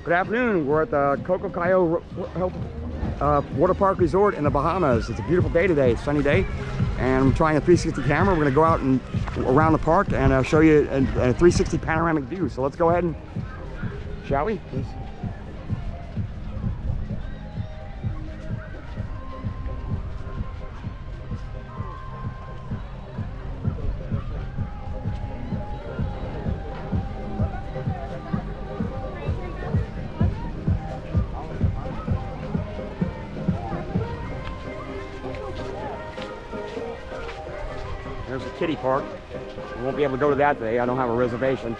Good afternoon. We're at the Coco Cayo Water Park Resort in the Bahamas. It's a beautiful day today, sunny day, and I'm trying a 360 camera. We're going to go out and around the park and show you a 360 panoramic view. So let's go ahead and, shall we? Yes. There's a kiddie park. We won't be able to go to that today. I don't have a reservation.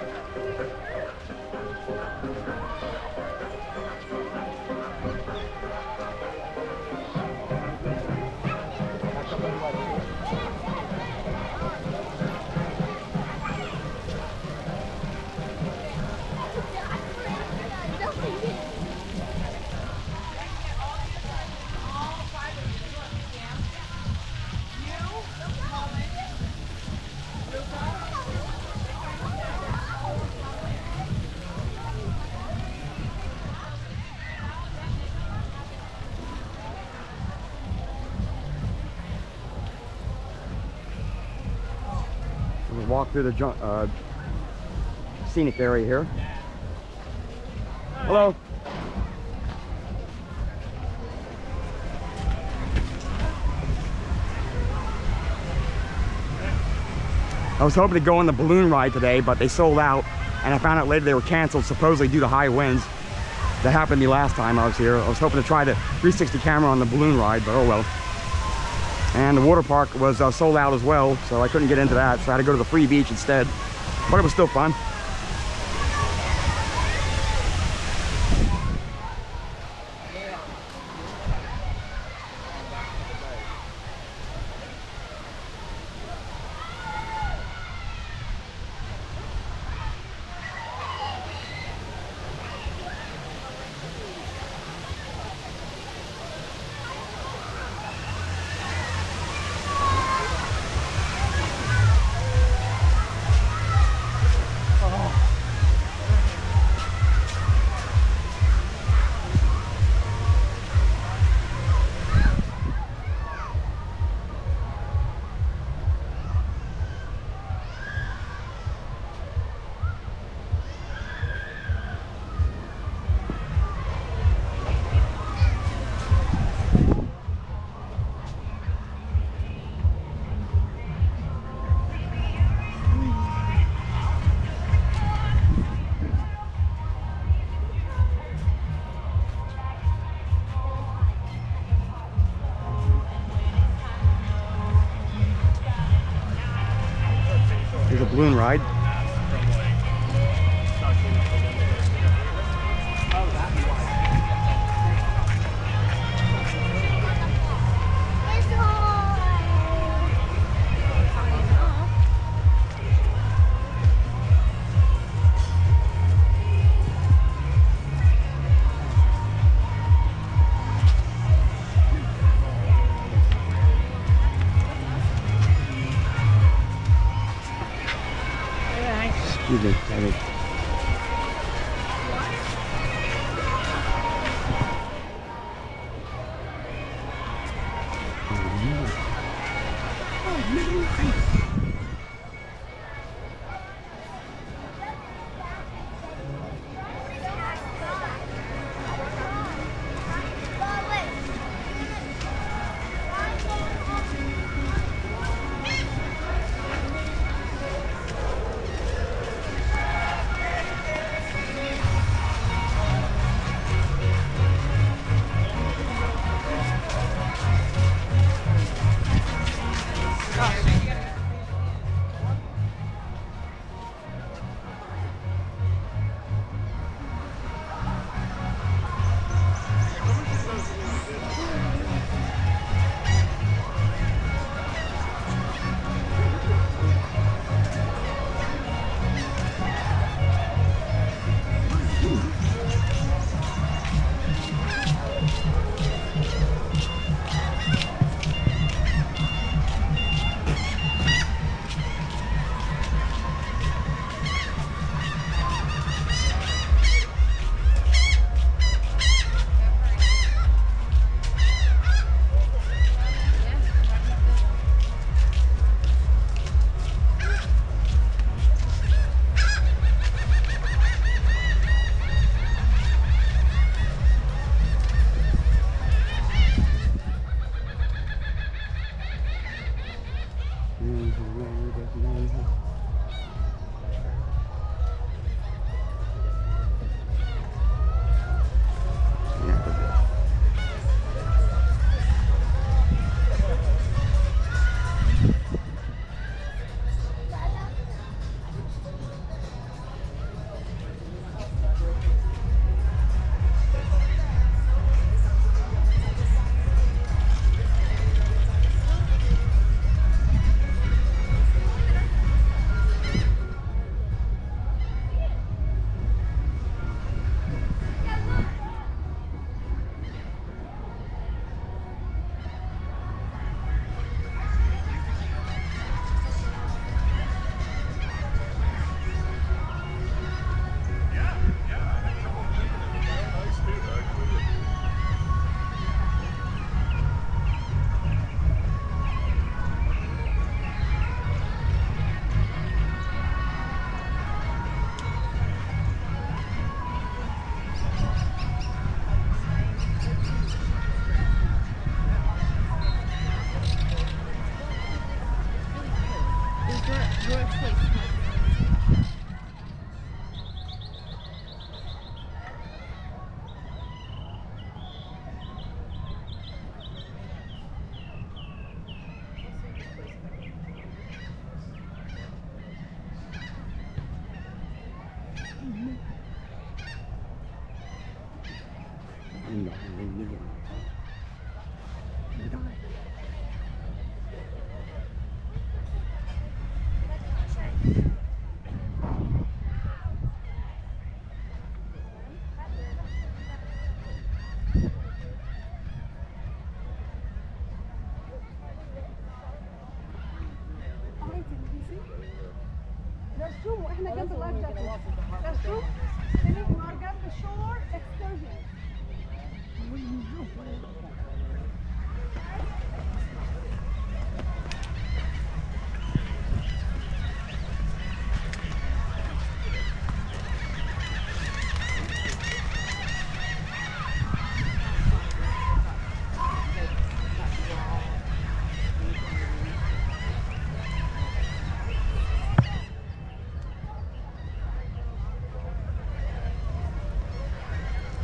We'll walk through the scenic area here. Hello. I was hoping to go on the balloon ride today, but they sold out, and I found out later they were canceled, supposedly due to high winds. That happened to me last time I was here. I was hoping to try the 360 camera on the balloon ride, but oh well. And the water park was sold out as well, so I couldn't get into that, so I had to go to the free beach instead. But it was still fun. Here's a balloon ride. No.